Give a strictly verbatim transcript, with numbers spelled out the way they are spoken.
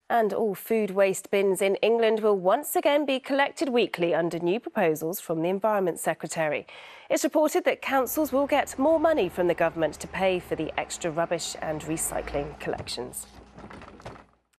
And all food waste bins in England will once again be collected weekly under new proposals from the Environment Secretary. It's reported that councils will get more money from the government to pay for the extra rubbish and recycling collections.